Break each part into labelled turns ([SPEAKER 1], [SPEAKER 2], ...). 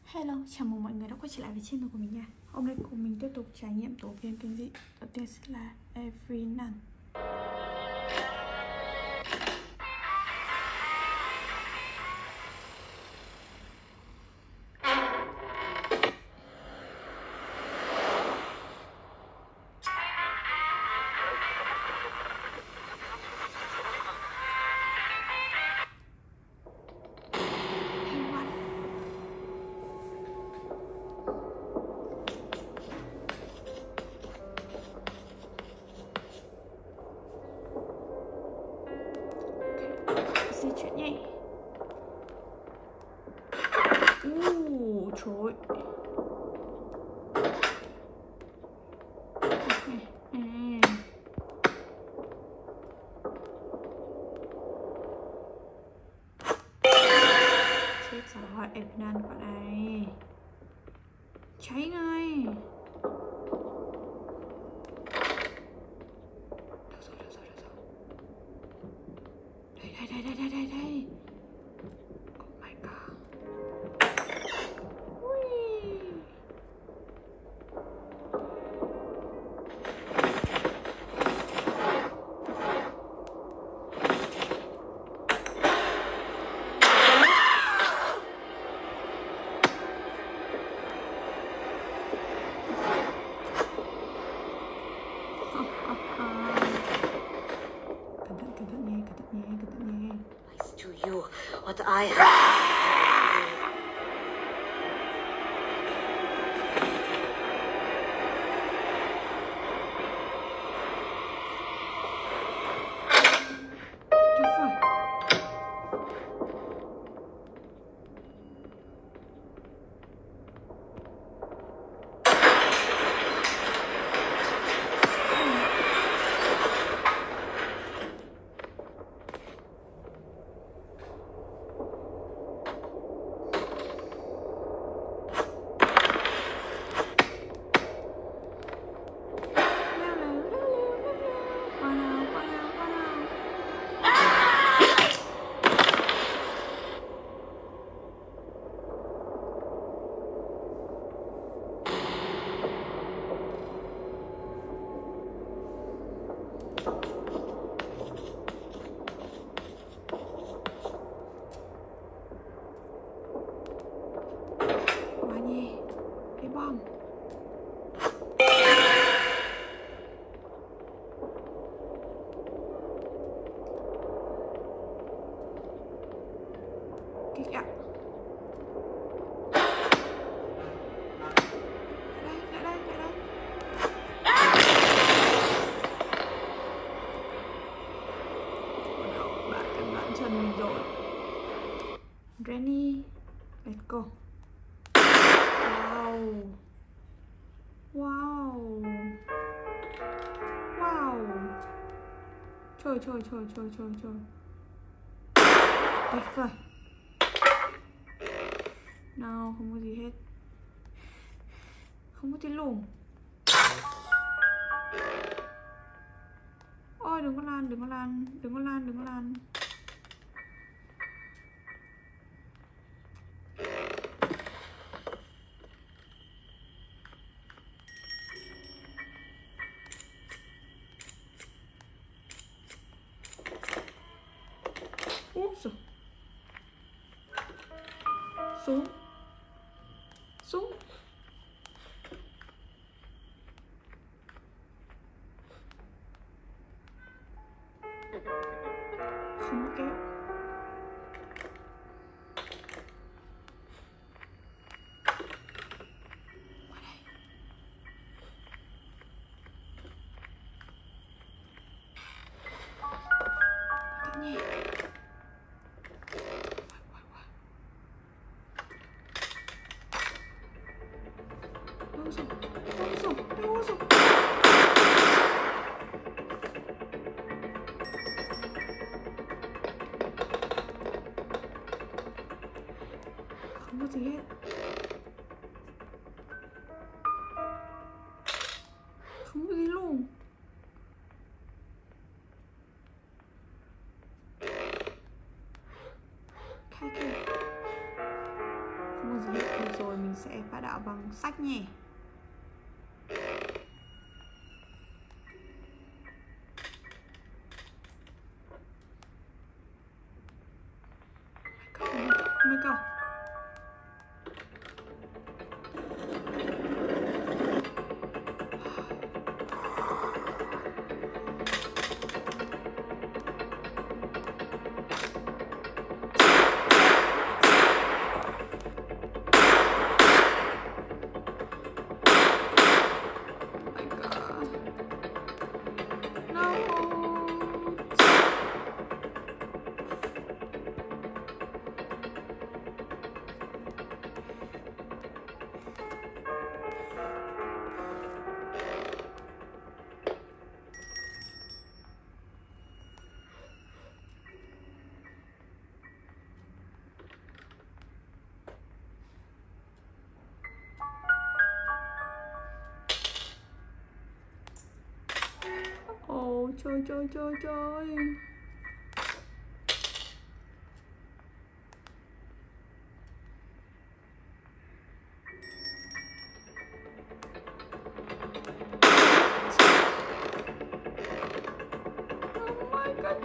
[SPEAKER 1] Hello, chào mừng mọi người đã quay trở lại với channel của mình nha. Hôm nay cùng mình tiếp tục trải nghiệm tổ viên kinh dị. Đầu tiên sẽ là Every Nun. Di chuyển nhé. Trời ơi. Chết rồi, Epinan quả này cháy ngay. Được rồi. Đây. Oh my god. Cẩn thận nhé.
[SPEAKER 2] To you what I have.
[SPEAKER 1] Tuyệt vời. Quá nhé. Cái bom. Kịch ạ. Lại đây. Bạn cần đoạn chân mình rồi. Granny, let's go. Wow. Trời. Tuyệt vời. Nào, không có gì hết. Không có tiếng lùm. Ôi, đừng có lan. Úi giời. Xuống. Không có kéo. Qua đây. Cẩn thận nhé. Đâu rồi. Không có gì hết. Không có gì luôn. Khai kìa. Không có gì hết. Được rồi, mình sẽ phát đạo bằng sách nhé. Oh my god. Ồ, trời. Oh my god.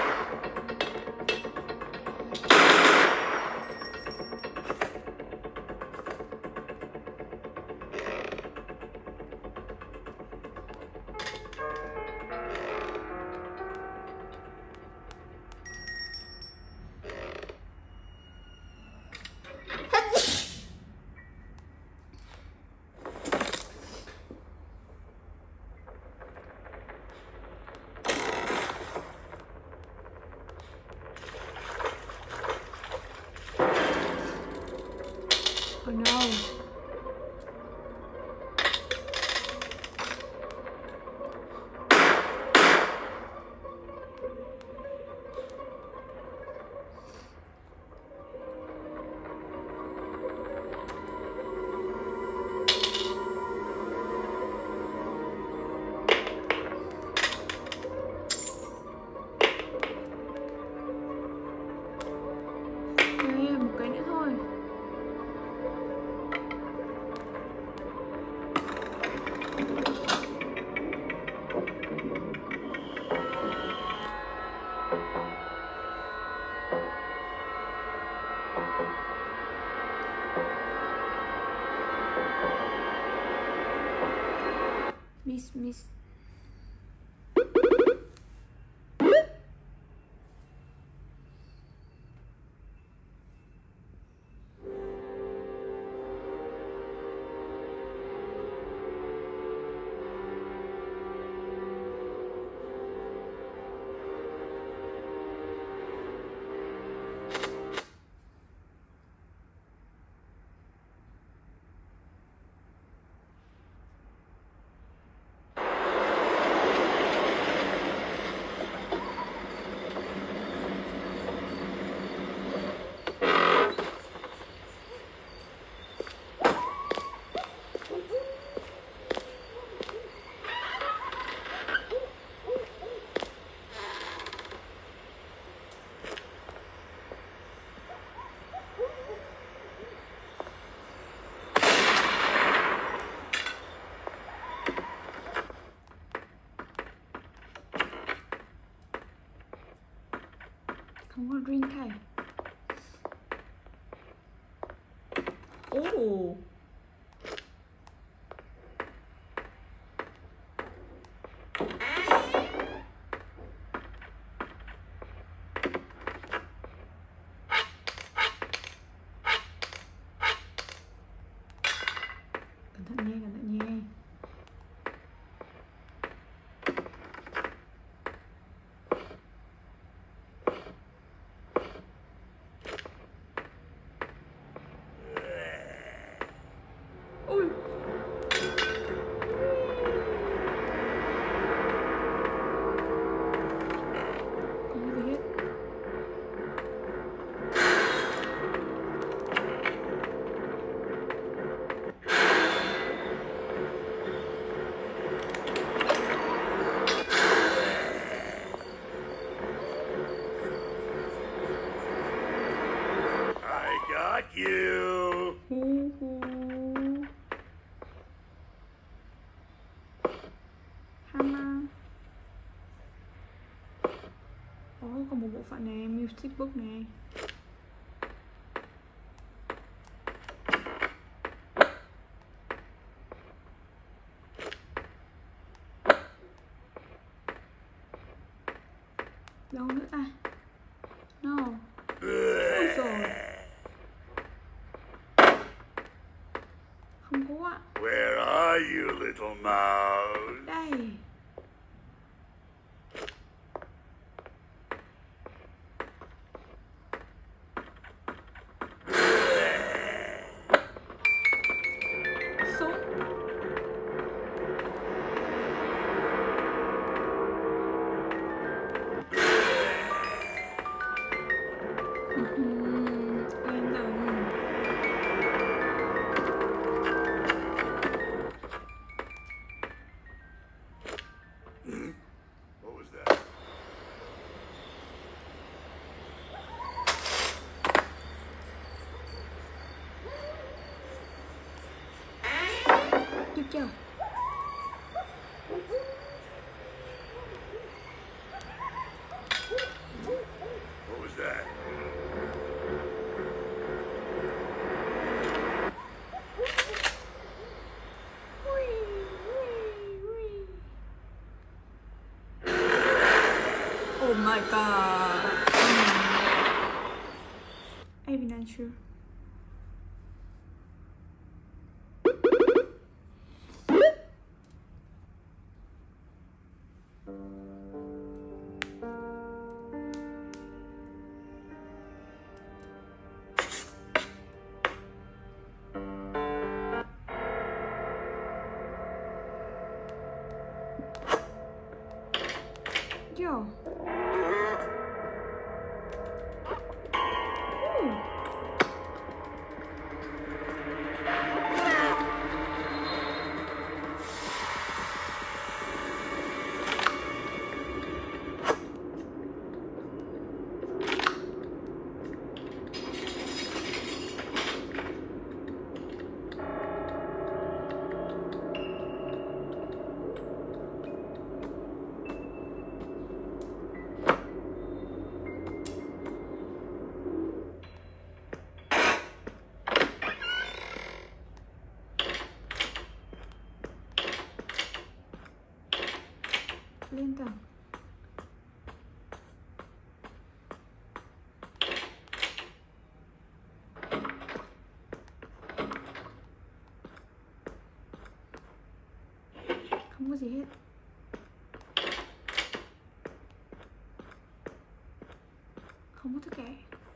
[SPEAKER 1] Oh no. Đây, một cái nữa thôi. Miss. Không có drink hay. Ồ. Cẩn thận nha. Ui. Không có gì hết. bộ phận này, music book này. Đâu nữa ta? No. Ôi rồi. Không có ạ.
[SPEAKER 3] Where are you, little mouse?
[SPEAKER 1] Đây. Súng. Yên tĩnh.
[SPEAKER 3] What was that?
[SPEAKER 1] Được chưa?
[SPEAKER 3] What was that?
[SPEAKER 1] Oh my god. Even not sure. Yo. Lên tầng. Không có gì hết. Không có tất cả.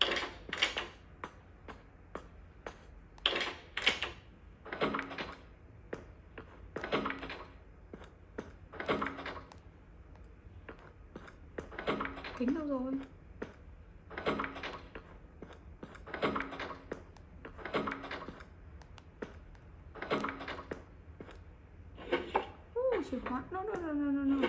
[SPEAKER 1] Kính đâu rồi? Chìa khóa. No.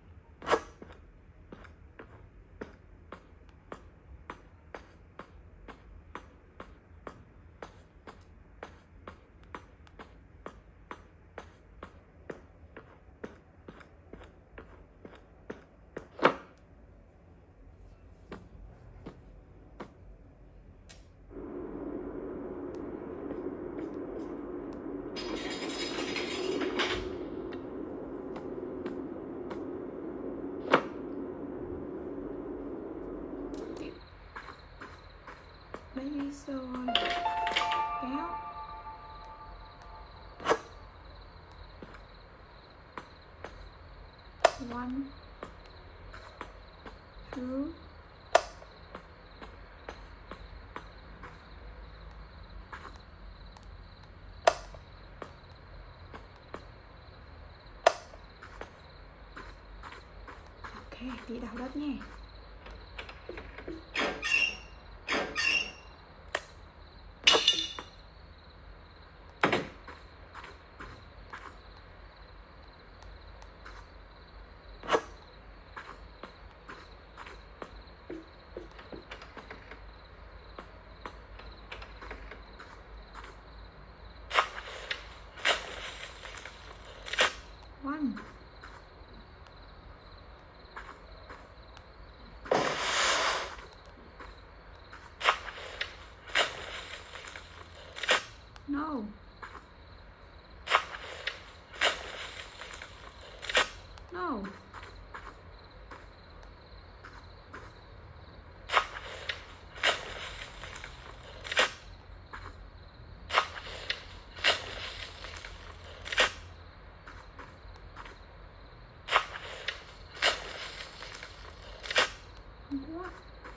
[SPEAKER 1] Đây rồi. Kéo. One, two, ok, tí đào đất nhé. One, No. No. What?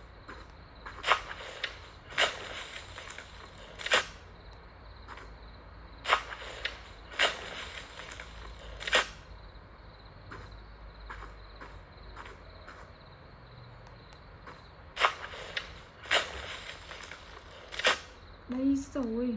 [SPEAKER 1] Đây rồi.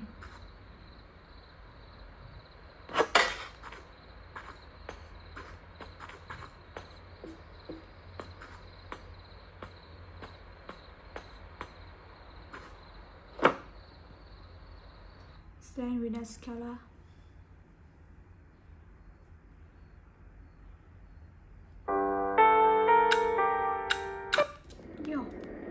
[SPEAKER 1] Slendrina The Cellar. Yo.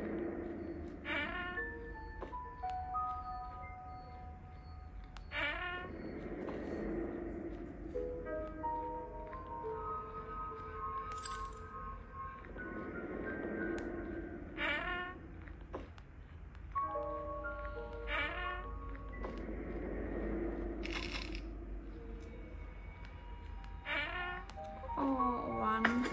[SPEAKER 1] Oh, one.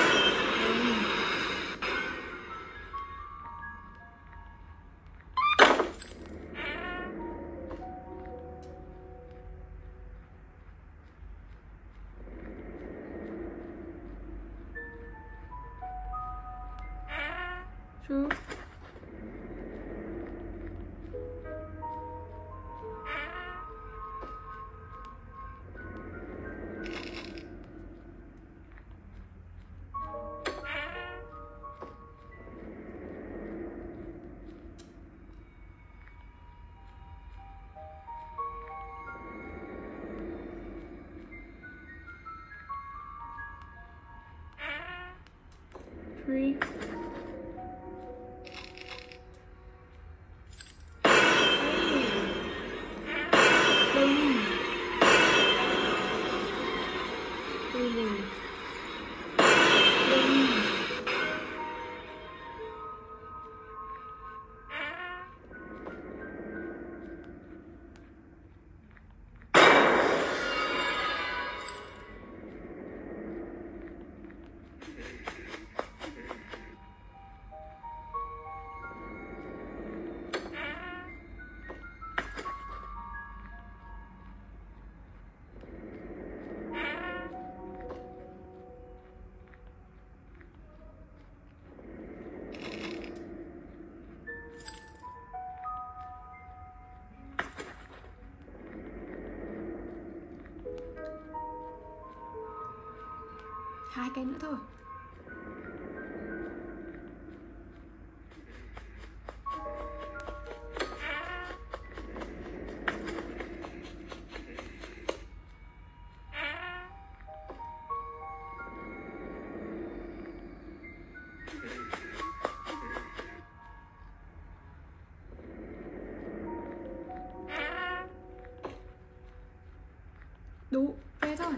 [SPEAKER 1] 2. Three. Hai cái nữa thôi. Đủ, về thôi.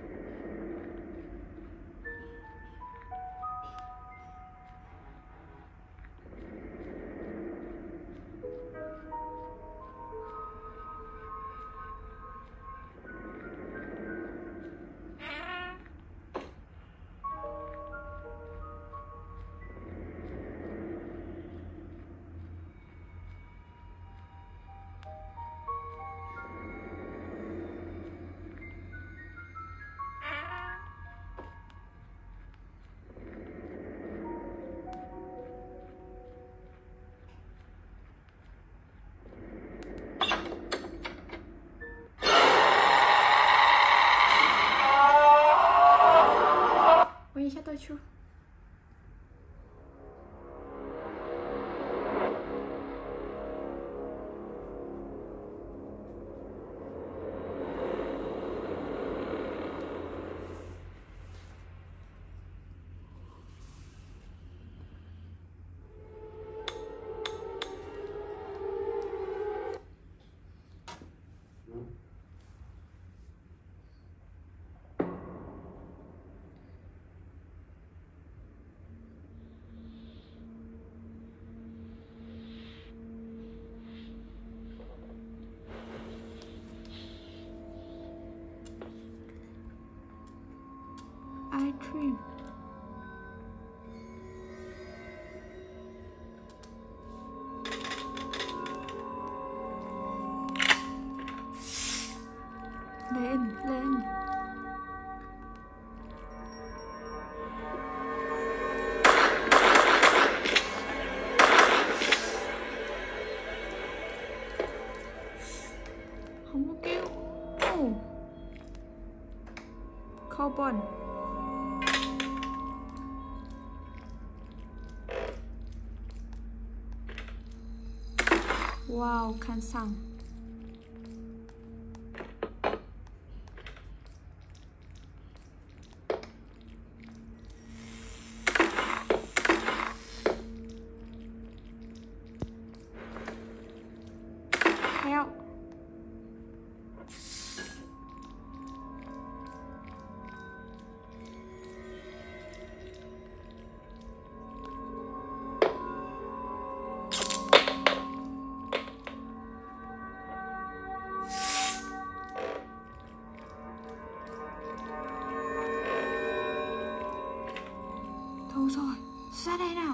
[SPEAKER 1] Cho tôi chưa? I dream. Lên, lên. Không có kêu. Carbon. Wow, khăn xăng. Theo. Thôi rồi, ra đây nào.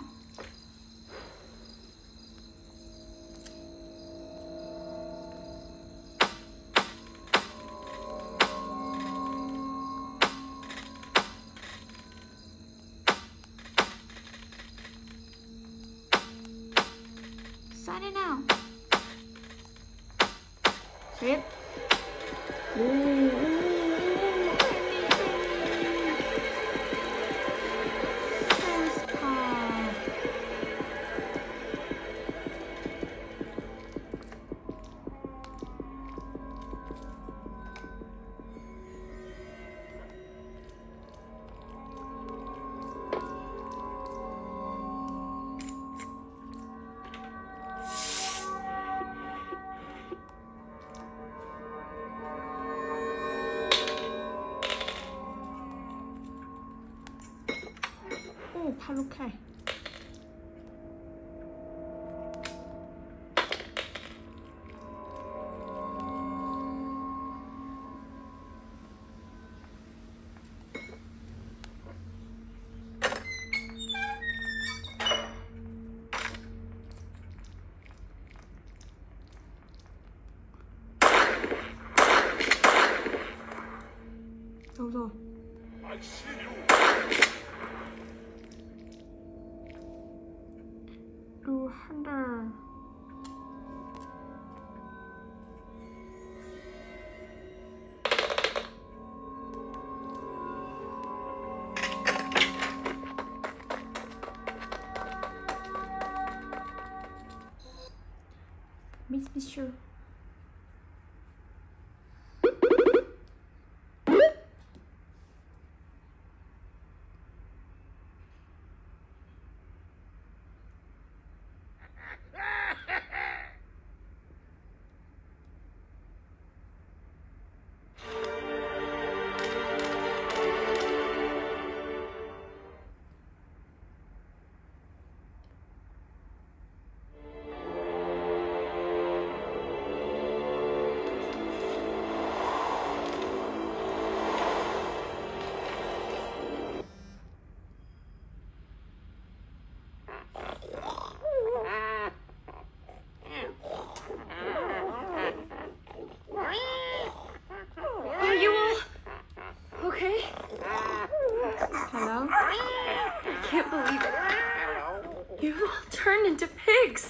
[SPEAKER 1] Ra đây nào. Chết. 팔로칼. Đâu rồi? Under. Miss Sure. Hello?
[SPEAKER 4] I can't believe it. You all turned into pigs.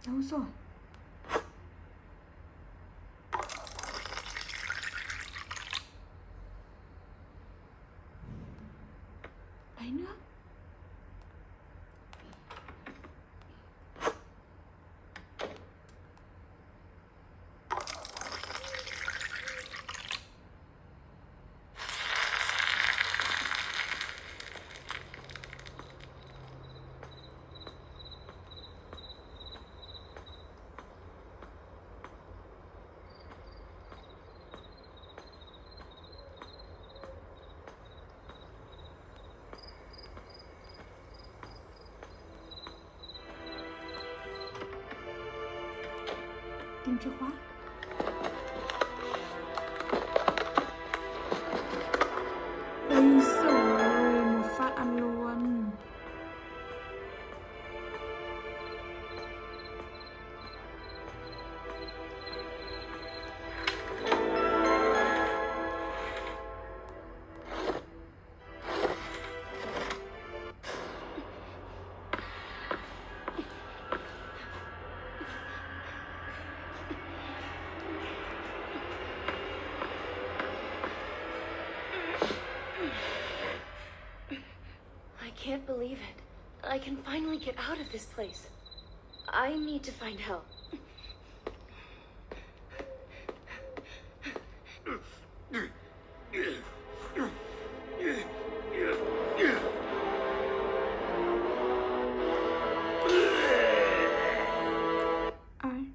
[SPEAKER 1] Đâu rồi? Đấy nữa. Tìm chìa khóa. Ôi giời, một phát ăn luôn.
[SPEAKER 4] I can't believe it. I can finally get out of this place. I need to find help.
[SPEAKER 1] Ai?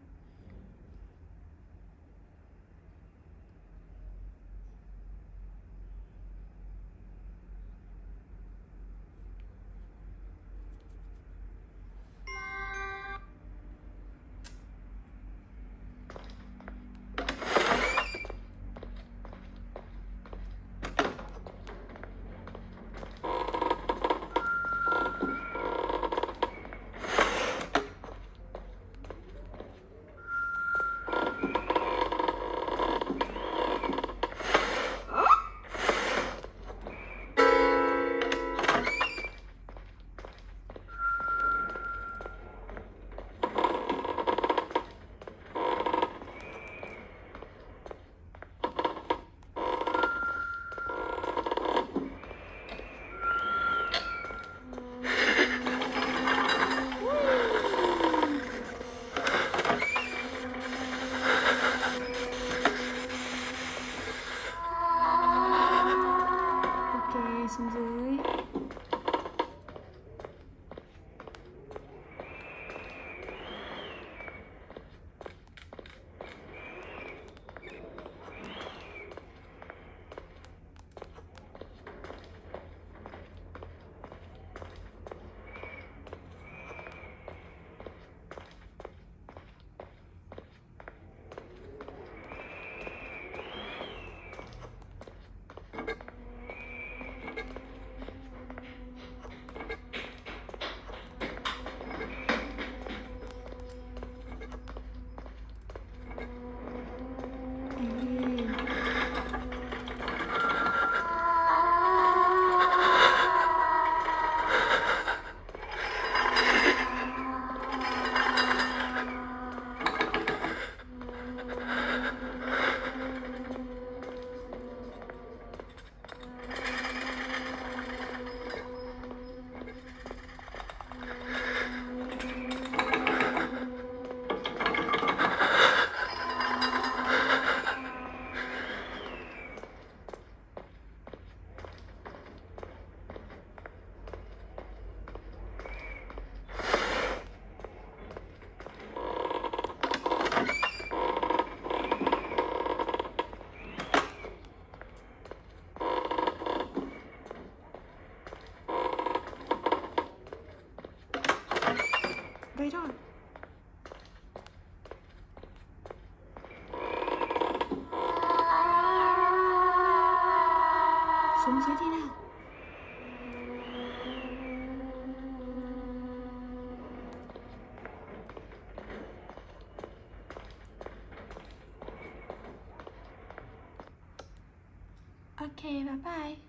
[SPEAKER 1] Xuống dưới. Đây rồi. Xuống dưới đi nào. Ok, bye bye.